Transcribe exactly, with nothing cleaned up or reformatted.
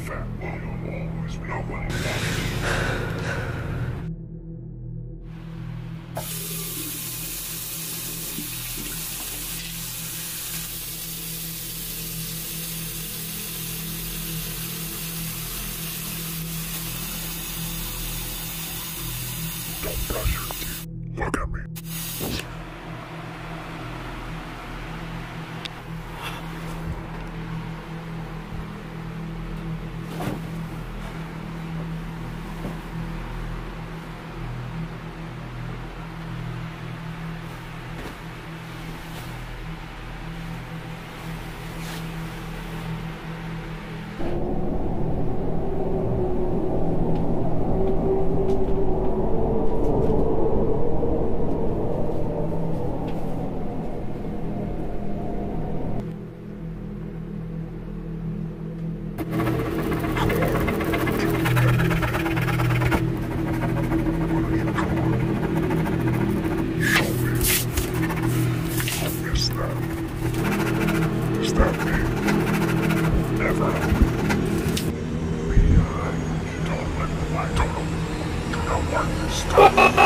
fat while you'll always be not what Don't brush your teeth. Look at me. Is that me? Never. Me, I don't let the light on. Do not want this stuff.